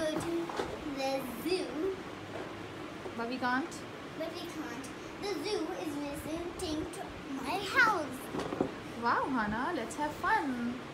go to the zoo. But we can't. But we can't. The zoo is visiting to my house. Wow, Hannah, let's have fun.